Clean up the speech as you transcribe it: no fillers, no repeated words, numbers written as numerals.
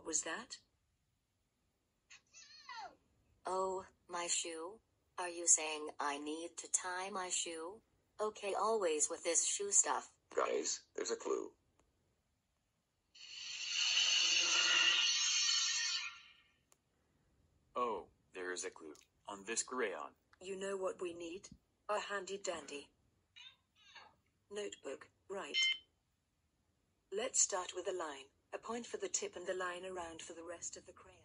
What was that? Oh, my shoe? Are you saying I need to tie my shoe? Okay, always with this shoe stuff. Guys, there's a clue. Oh, there is a clue. On this crayon. You know what we need? A handy-dandy notebook, right? Let's start with a line. A point for the tip and the line around for the rest of the crayon.